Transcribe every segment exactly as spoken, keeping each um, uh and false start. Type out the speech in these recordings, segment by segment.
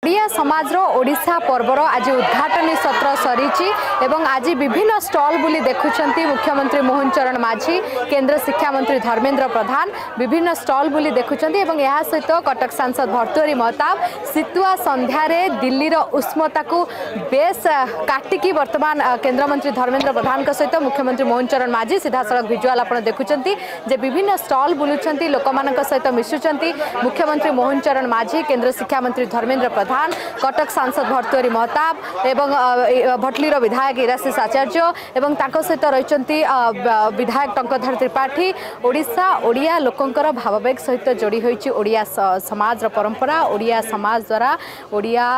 ओडिया समाज ओडिशा पर्वर आज उद्घाटनी सत्र सरी एवं आज विभिन्न स्टॉल बुली देखुंट मुख्यमंत्री मोहन चरण माझी केंद्र शिक्षा मंत्री धर्मेंद्र प्रधान विभिन्न स्टॉल बुली देखुंट यह सहित कटक सांसद भर्तृहरि महताब शीतुआ संध्यारे दिल्ली उष्मता को बेस काटिकी वर्तमान केंद्रमंत्री धर्मेंद्र प्रधान सहित मुख्यमंत्री मोहन चरण माझी सीधा सड़क भिजुआल आप देखुंट जे विभिन्न स्टॉल बुलुंट लोक सहित मिशुंट मुख्यमंत्री मोहन चरण माझी केंद्र शिक्षा मंत्री धर्मेंद्र प्रधान कटक सांसद भर्तृहरि महताब एवं भटलीर विधायक इराशिष आचार्य एवं सहित रही विधायक टंकधर त्रिपाठी ओडिशा ओडिया लोकंकर भाववेग सहित जोड़ी होइछि ओडिया समाज परंपरा ओडिया समाज द्वारा ओडिया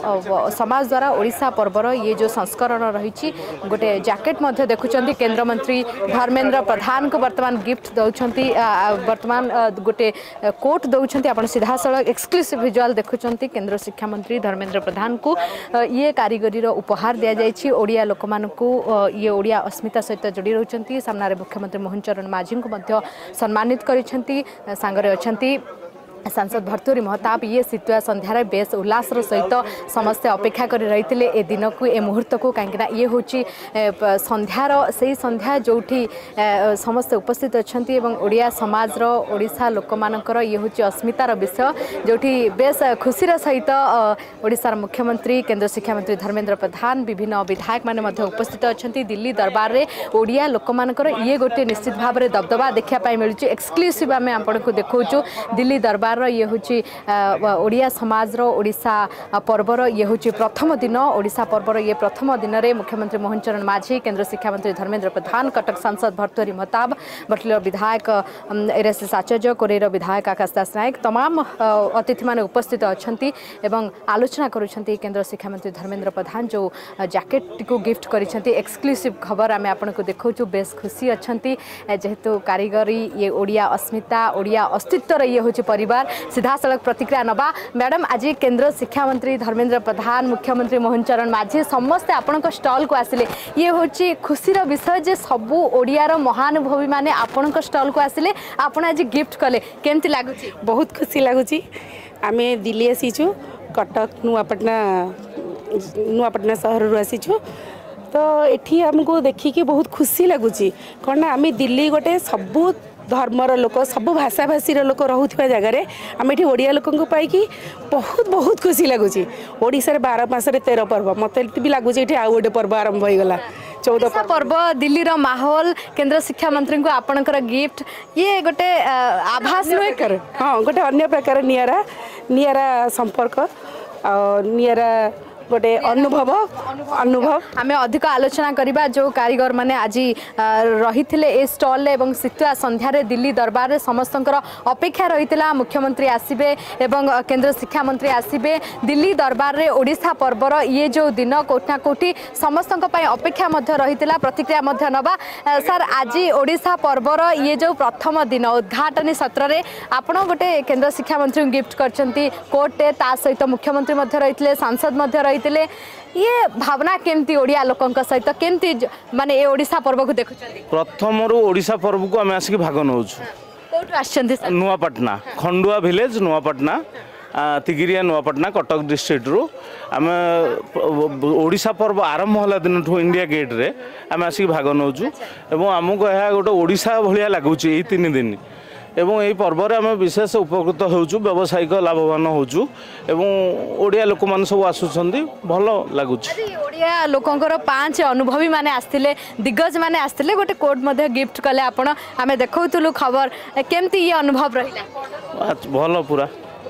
समाज द्वारा ओडिशा पर्वर ये जो संस्करण रही गोटे जैकेट मध्य देखुंत केंद्र मंत्री धर्मेंद्र प्रधान को वर्तमान गिफ्ट दौरान वर्तमान गोटे कोट दौरान आप सीधा सड़क एक्सक्लूसिव विजुआल देखुंत केंद्र शिक्षा मंत्री धर्मेंद्र प्रधान को ये कारीगरी उपहार दि जाइए ओडिया लोक मानू ये ओडिया अस्मिता सहित जोड़ी रोचंती सामने मुख्यमंत्री मोहन चरण माझी को सम्मानित करिसेंती सांगरे अछंती सांसद भर्तृहरि महताब ये शीतुआ संध्यार बेस उल्लास सहित समस्ते अपेक्षा कर रही ए दिन को ए मुहूर्त को कहीं ये हूँ संध्यार से संध्या जो समस्ते उपस्थित अच्छा ओडिया समाज ओडिशा लोक मानकर ये हूँ अस्मितार विषय जो बेस खुशीर सहित ओडिशार मुख्यमंत्री केंद्र शिक्षा मंत्री धर्मेंद्र प्रधान विभिन्न विधायक माने उपस्थित अच्छा दिल्ली दरबार में ओडिया लोक मानकर ये गोटे निश्चित भाव में दबदबा देखापी मिलूँ एक्सक्लूसिव आम आपको देखा दिल्ली दरबार ये हूँ ओडिया समाज ओडिशा पर्वर ये हूँ प्रथम दिन ओडिशा पर्वर ये प्रथम दिन में मुख्यमंत्री मोहन चरण माझी केंद्र शिक्षा मंत्री धर्मेंद्र प्रधान कटक सांसद भर्तृहरि महताब भटलीर विधायक इराशिष आचार्य कोरेर विधायक आकाश दास नायक तमाम अतिथि माने उपस्थित अच्छा एवं आलोचना करुछंती केंद्र शिक्षा मंत्री धर्मेंद्र प्रधान जो जैकेट को गिफ्ट करिसेंती एक्सक्लूसिव खबर आम आपको देखा बेस खुशी अच्छा जेहेतु कारीगरी ये ओडिया अस्मिता ओडिया अस्तित्व ये हूँ परिवार सीधा सड़क प्रतिक्रिया नवा मैडम आज केंद्र शिक्षा मंत्री धर्मेंद्र प्रधान मुख्यमंत्री मोहन चरण माझी समस्ते आपण स्टॉल को आसिले ये हूँ खुशीर विषय जे सबू ओडियार महानुभवी माने आपण स्टॉल को आसिले आपण आज गिफ्ट कले केमती लागुची बहुत खुशी लगुच आम दिल्ली आसीचु कटक नुआपटना नुआपटना सहर आसीचु तो एठी हमको देखिकी बहुत खुशी लगुच कौन ना आम दिल्ली गोटे सबू धर्मर लोक सब भाषा भाषी लोक रोथवा जगार आम ये ओडिया लोक पाई बहुत बहुत खुशी लगुच ओडिशा रे बारह मास तेरह पर्व मत भी लगुच ये आउ गोटे पर्व आरंभ होगला चौदह पर्व दिल्ली रो माहौल केंद्र शिक्षा मंत्री को आपणकर गिफ्ट ये गोटे आभास नुहे हाँ गोटे अन्य प्रकार नियारा नियारा संपर्क नियारा गोटे अनुभव अनुभव आम अधिक आलोचना करवा जो कारीगर माने आज रही ए स्टॉल एवं शीतुआ संध्यारे दिल्ली दरबार समस्त अपेक्षा रही मुख्यमंत्री आसबे एवं केंद्र शिक्षा मंत्री आसबे दिल्ली दरबार रे ओडिशा पर्वर ये जो दिन कोठना कोठी समस्त अपेक्षा रही प्रतिक्रिया नवा सर आज ओडिशा पर्वर ये जो प्रथम दिन उद्घाटनी सत्र में आपण गोटे केंद्र शिक्षा मंत्री गिफ्ट करछंती कोटे ता सहित मुख्यमंत्री रही सांसद रही ये भावना केमती ओडिया लोकंक सहित केमती माने ए ओडिशा पर्व को देखुछंती प्रथम रु ओडिशा पर्व को आम आसिक भाग नौ कोठु आछंती नुआपटना खंडुआ विलेज नुआपटना तिगिरिया नुआपटना कटक डिस्ट्रिक्ट रु आम ओडिशा पर्व आरंभ होला दिन ठू इंडिया गेट रे आम आसिक भाग नौ एवं आमको यह गोटे ओडिशा भलिया लगुच ये तीन दिन एवं यही पर्व आम विशेष उपकृत होचु व्यावसायिक लाभवान होचु एवं ओडिया लोक मान सब आसुछंती भल लगुच ओडिया लोकंकर पांच अनुभवी माने आस्तिले दिग्गज माने आस्तिले गोटे कोड मध्ये गिफ्ट कले आपण आमे देखौतुलु खबर केमती ये अनुभव रहिला भल पूरा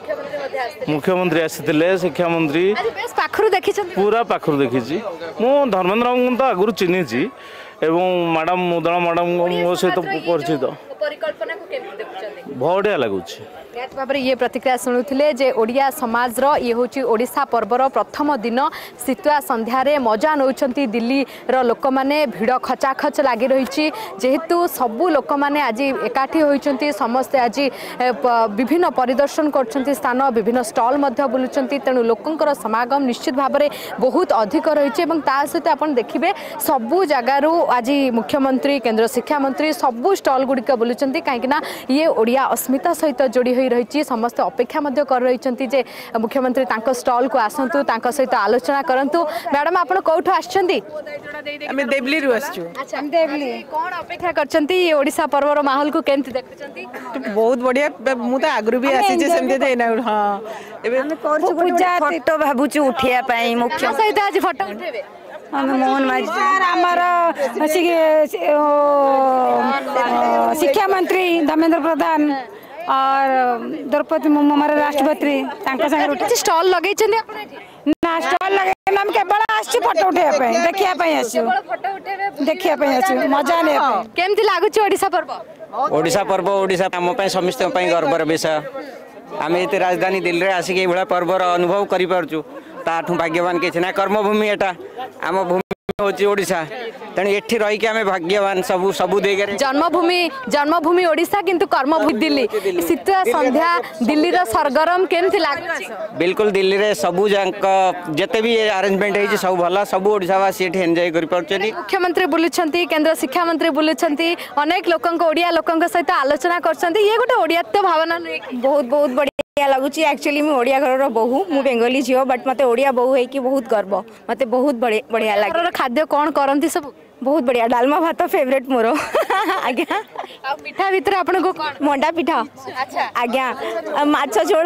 मुख्यमंत्री आसीथिले शिक्षा मंत्री बेस पाखरु देखिछन पूरा पाखरु देखिछि मु धर्मेंद्र बाबू तो आगुरु चिन्हिछि एवं मैडम मुदला मैडम मो सहित परिचित परिकल्पना को केमती देखुछन बढ़िया लगुच निहत भाव ये प्रतिक्रिया शुणुले जे ओडिया समाज रो ये हूँ ओडिशा पर्वर प्रथम दिन शीतुआ संध्यारे मजा नौछंती दिल्ली रो लोक माने भिड़ खचाखच लगी रही जेहेतु सबू लोक माने आज एकाठी होइछंती समस्ते आज विभिन्न परिदर्शन करछंती स्थान विभिन्न स्टॉल मध्य बुलुचंती तेणु लोकंकर समागम निश्चित भाव में बहुत अधिक रही सहित आपण देखिबे सबू जगारू आज मुख्यमंत्री केंद्र शिक्षा मंत्री सबू स्टॉल गुड़िक बुलुचंती कहीं ये ओडिया अस्मिता सहित जोड़ी हो रही समस्त अपेक्षा कर रही जे मुख्यमंत्री स्टॉल को आसतु सहित आलोचना करंतु। मैडम आप कौटू आछंती? आमे देवली रु आछछु। अच्छा देवली कोन अपेक्षा करछंती ओडिसा पर्वर माहौल को केमति देखछंती? बहुत बढ़िया मु त आगरु भी आसी जे सेमते देना। हां एबे हम करछु पूजा फोटो भाबुछु उठिया पई मुख्य सहित आज फोटो उठेबे हम मोहन माझी हमारा शिक्षा मंत्री धर्मेंद्र प्रधान और द्रौपदी मुर्मू हमारे राष्ट्रपति स्टॉल लगे ना स्टॉल लगे हम केवल आसछु फोटो उठेया पे देखिया पे आसछु देखिया पे आसछु मजा ने केमति लागुची ओडिसा पर्व? ओडिसा पर्व ओडिसा हम पे समस्त पे गर्वर विषय आम ये राजधानी दिल्ली रे आसिक ये पर्वर अनुभव करि पारछु ताठू भाग्यवान किछि ना कर्मभूमि एटा आम भूमि होची ओडिसा तेणु एठी रही के आमे भाग्यवान सबु सबु देगे जन्मभूमि जन्मभूमि ओडिसा किंतु कर्मभूमि दिल्ली शीतुआ संध्या दिल्ली रो सरगरम केमति लागुची? बिल्कुल दिल्ली रे सबु जंक जते भी अरेंजमेंट है सब भला सबु ओडिसावासी एठी एन्जॉय करि पारछनी। मुख्यमंत्री बुलुछंती केंद्र शिक्षा मंत्री बुलुछंती अनेक लोकंक ओडिया लोकंक सहित आलोचना करछंती ये गोटे ओडियात्व भावना बहुत बहुत बढ़िया लगुच। एक्चुअली मुझे ओडिया घर बहु मु बेंगली झील बट मत ओडिया बहु है बहुत गर्व मत बहुत बढ़िया लगे। खाद्य कौन करती सब? बहुत बढ़िया डालमा भात फेवरेट मोर आज्ञा पिठा भितर आपन को कौन? मंडा पिठा आज्ञा माछ झोल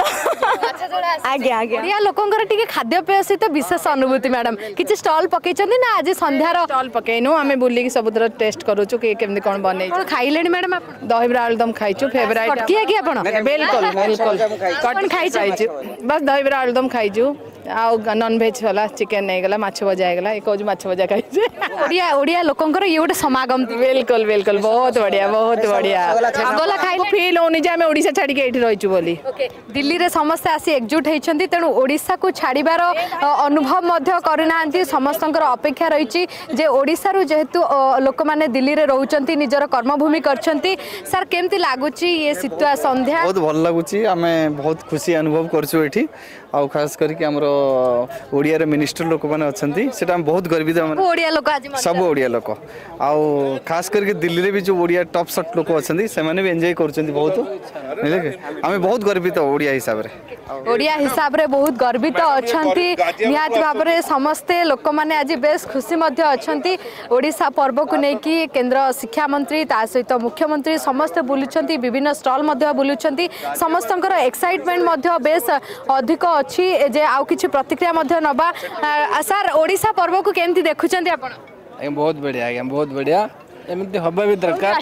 आज्ञा आज्ञा या लोकंकर टिके खाद्य पेय सहित विशेष अनुभूति। मैडम किछि स्टॉल पकेचंदी ना आज संध्यार? स्टॉल पकेइनु आमे बुल्ली सबुतर टेस्ट करूछु कि केमति कोन बनै कोन खाइलेनी मैडम? आप दहीबरा आलुदम खाइछु फेवरेट कटकिया कि आपन? बिल्कुल बिल्कुल कोन खाइछु? बस दहीबरा आलुदम खाइछु आउ नॉन वेज वाला चिकन नहीं गला माछ भजा है गला एक माछ भजा खाइछे। ओडिया ओडिया लोकंकर ये गोटे समागम। बिल्कुल बिल्कुल बहुत बढ़िया बहुत बढ़िया गला खाइ फील होनी जे हमें ओडिसा छाडी के एठी रहिछु बोली। ओके दिल्ली रे समस्त आसी एकजुट हेछंती तेनु ओडिसा को छाड़ीबार अनुभव मध्य करिनांती समस्तंकर अपेक्षा रहिछि जे ओडिसा रु जेहेतु लोक माने दिल्ली रे रहउचंती निजर कर्मभूमि करछंती। सर केमति लागुची ये शीतुआ संध्या? बहुत भल लागुची हमें बहुत खुशी अनुभव करछु एठी आ खास करके हमरो ओडिया रे मिनिस्टर लोक माने अछंती सेटा हम बहुत गर्वित हम ओडिया लोक आज सब ओडिया लोक आ खास करके दिल्ली रे भी जो ओडिया टॉप शॉट लोक अछंती से माने भी एन्जॉय करछंती बहुत नेले हमें बहुत गर्वित ओडिया हिसाब रे ओडिया हिसाब रे बहुत गर्वित अछंती निहात भाबरे समस्ते लोक माने आज बेस खुशी मध्य अछंती। ओडिसा पर्व को नै कि केंद्र शिक्षा मंत्री ता सहित मुख्यमंत्री समस्त बुलुछंती विभिन्न स्टॉल मध्य बुलुछंती समस्तंकर एक्साइटमेंट मध्य बेस अधिक अछि जे आउ किछि प्रतिक्रिया मध्य नबा। सर ओडिसा पर्व को केमति देखुछंती आपण? बहुत बढ़िया आज्ञा बहुत बढ़िया एमती हबा भी दरकार।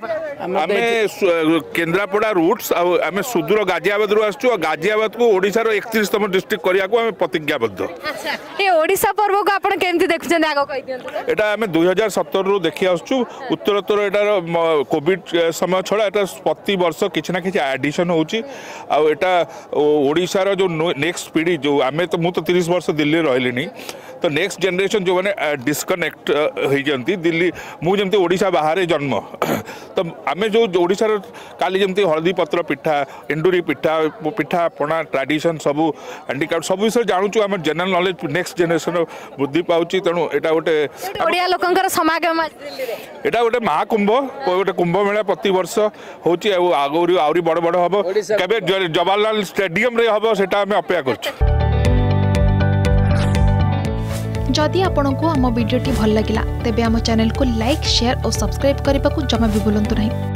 आमे केन्द्रापड़ा रूट्स आमे सुदूर गाजियाबाद रु आसछु गाजियाबाद को ओडिसा रो इकतीसतम डिस्ट्रिक्ट करिया को आमे प्रतिज्ञाबद्ध। अच्छा ए ओडिसा पर्व को आपण केमति देखुछन आगो कहि दियंतु? एटा आमे दो हज़ार सत्रह रु देखि आसछु उत्तरोत्तर एटार कोविड समय छडा एटा प्रति वर्ष किछि ना किछि एडिशन होउची आ एटा ओडिसा रो जो नेक्स्ट पीढ़ी जो आमे तो मु तो तीस वर्ष दिल्ली रहलिनी तो नेक्स्ट जनरेशन जो माने डिस्कनेक्ट होई जंती दिल्ली मु जेमति ओडिशा बाहर जन्म तो आमे जो ओडिशा काली जमती हलदी पत्र पिठा एंडुरी पिठा पिठा पणा ट्रेडिशन सबू हैंडीक्राफ्ट सब विषय जानुचु आम जनरल नॉलेज नेक्स्ट जनरेशन बुद्धि पाउची तेणु एटा गोटे ओडिया लोकंकर समागम एटा गोटे महाकुंभ गोटे कुंभ मेला प्रति वर्ष होची आगुरी आउरी बड़ बड़ हबो केबे जवाहरलाल स्टेडियम रे हबो सेटा आमे अपेक्षा करछु। जदि आपंक आम भिडी भल लगा तेब आम चैनल को लाइक शेयर और सब्सक्राइब करने को जमा भी भूलु नहीं।